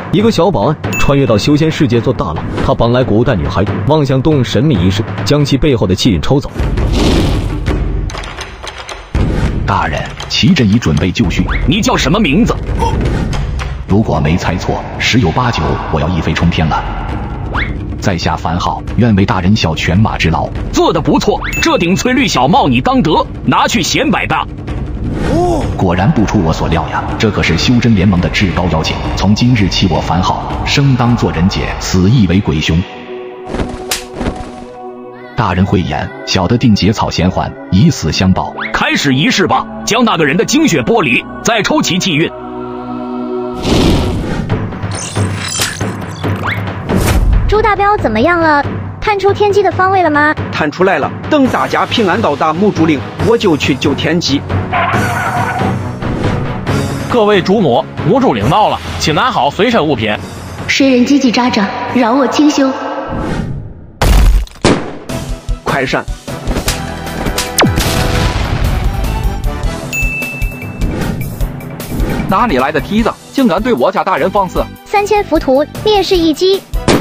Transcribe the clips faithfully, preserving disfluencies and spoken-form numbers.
一个小保安穿越到修仙世界做大佬，他绑来古代女孩，妄想动用神秘仪式将其背后的气运抽走。 大人，齐镇已准备就绪。 你叫什么名字？ 如果没猜错，十有八九我要一飞冲天了。在下樊浩，愿为大人效犬马之劳。 做得不错，这顶翠绿小帽你当得，拿去显摆吧。 哦，果然不出我所料呀，这可是修真联盟的至高妖精。从今日起，我樊浩生当做人杰，死亦为鬼雄。大人慧眼，小的定结草衔环，以死相报。 开始仪式吧，将那个人的精血剥离，再抽其气运。 朱大彪怎么样了？探出天机的方位了吗？ 探出来了，等大家平安到达木竹岭，我就去救天机。 各位主母，木竹岭到了，请拿好随身物品。 谁人叽叽喳喳，饶我清修。 快闪！ 哪里来的梯子，竟敢对我家大人放肆！ 三千浮屠，灭世一击。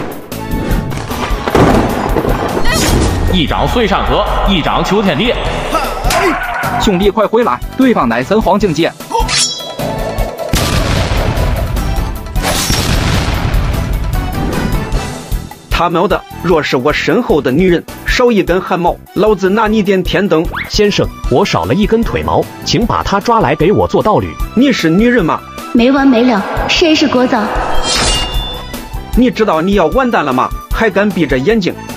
一掌碎山河，一掌求天地。 兄弟快回来，对方乃神皇境界。 他喵的！若是我身后的女人少一根汗毛，老子拿你点天灯！ 先生，我少了一根腿毛，请把他抓来给我做道侣。 你是女人吗？ 没完没了，谁是聒噪？ 你知道你要完蛋了吗？还敢闭着眼睛？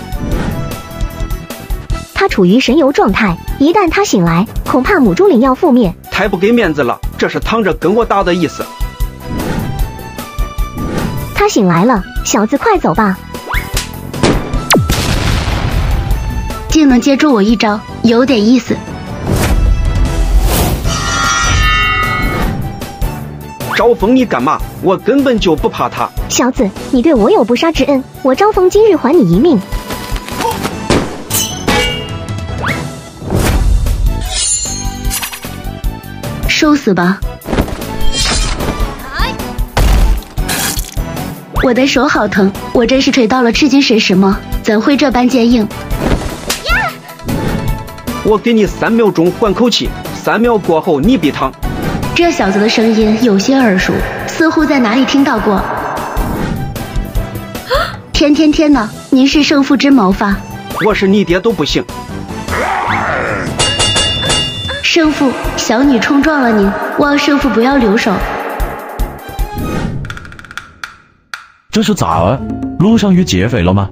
他处于神游状态，一旦他醒来，恐怕母猪岭要覆灭。 太不给面子了，这是躺着跟我打的意思。 他醒来了，小子快走吧。 竟能接住我一招，有点意思。 招风你干嘛？我根本就不怕他。 小子，你对我有不杀之恩，我招风今日还你一命。 受死吧！我的手好疼，我真是锤到了赤金神石吗？怎会这般坚硬？ 我给你三秒钟缓口气，三秒过后你必躺。 这小子的声音有些耳熟，似乎在哪里听到过。天天天哪，您是圣父之毛发？ 我是你爹都不行。 圣父，小女冲撞了您，望圣父不要留手。 这是咋了？路上遇劫匪了吗？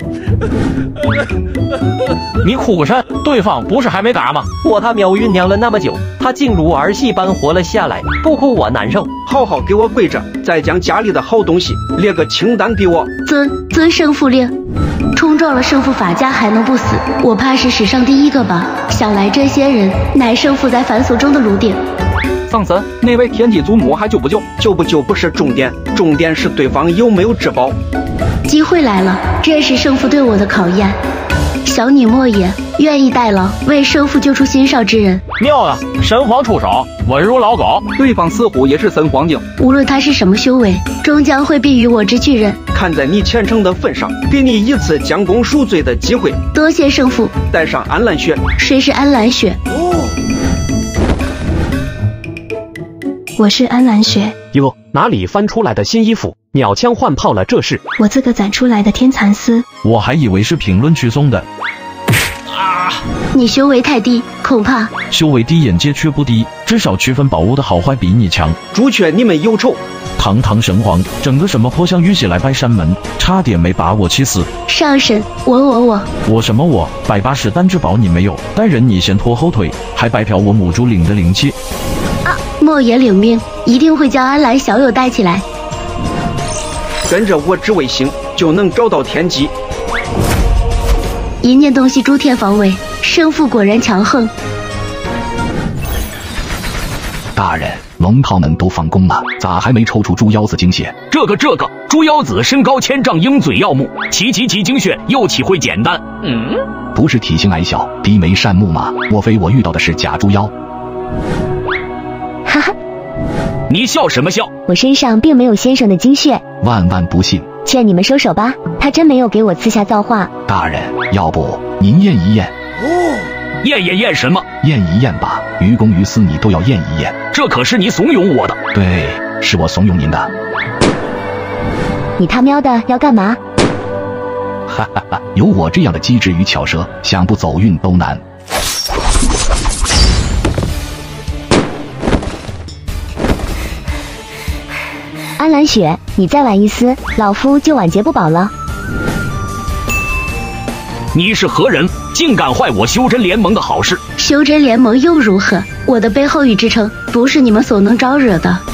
你哭个甚？对方不是还没打吗？ 我他喵酝酿了那么久，他竟如儿戏般活了下来，不哭我难受。 好好给我跪着，再将家里的好东西列个清单给我。 遵遵圣父令。冲撞了圣父法家还能不死？我怕是史上第一个吧。想来这些人乃圣父在反锁中的炉鼎。 丧神，那位天机祖母还救不救？ 救不救不是重点，重点是对方有没有至宝。 机会来了，这是圣父对我的考验。小女莫言愿意代劳，为圣父救出心上之人。 妙了，神皇出手，稳如老狗。 对方似乎也是神皇境， 无论他是什么修为，终将会避于我之巨人。 看在你虔诚的份上，给你一次将功赎罪的机会。 多谢圣父。 带上安澜雪。 谁是安澜雪？哦，我是安澜雪。 哟，哪里翻出来的新衣服？鸟枪换炮了，这是我自个攒出来的天蚕丝。 我还以为是评论区送的。 啊！ 你修为太低，恐怕修为低，眼界却不低，至少区分宝物的好坏比你强。 朱雀，你们有仇！ 堂堂神皇，整个什么破像玉玺来拜山门，差点没把我气死。 上神，我我我我什么我？百八十单至宝你没有，但人你先拖后腿，还白嫖我母猪岭的灵气。 啊！莫言领命，一定会将安澜小友带起来。 跟着我只为行，就能找到天机。 一念东西诸天防卫，圣父果然强横。 大人，龙套们都放弓了，咋还没抽出猪腰子精血？ 这个这个，猪腰子身高千丈，鹰嘴耀目，其其其精血又岂会简单？嗯， 不是体型矮小，低眉善目吗？莫非我遇到的是假猪妖？ 哈哈。 你笑什么笑？ 我身上并没有先生的精血， 万万不幸。 劝你们收手吧，他真没有给我赐下造化。 大人，要不您验一验？ 哦，验验验什么？ 验一验吧，于公于私你都要验一验。 这可是你怂恿我的。 对，是我怂恿您的。 你他喵的要干嘛？ 哈哈哈，有我这样的机智与巧舌，想不走运都难。 安澜雪，你再晚一丝，老夫就晚节不保了。 你是何人，竟敢坏我修真联盟的好事？ 修真联盟又如何？我的背后与支撑不是你们所能招惹的。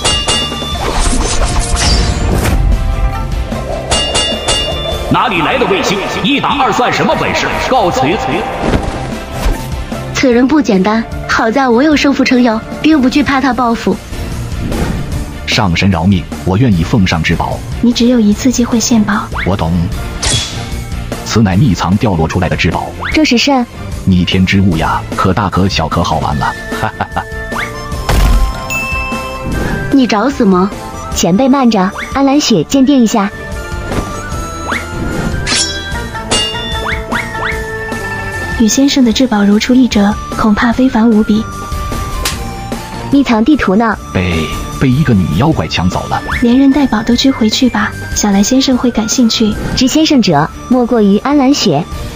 哪里来的卫星？一打二算什么本事？告辞！ 此人不简单，好在我有圣父撑腰，并不惧怕他报复。 上神饶命，我愿意奉上至宝。 你只有一次机会献宝。 我懂，此乃秘藏掉落出来的至宝。 这是甚？ 逆天之物呀，可大可小，可好玩了。哈哈哈。 你找死吗？ 前辈慢着，安澜雪鉴定一下。 与先生的至宝如出一辙，恐怕非凡无比。 秘藏地图呢？ 被被一个女妖怪抢走了。 连人带宝都拘回去吧，想来先生会感兴趣。 知先生者，莫过于安澜雪。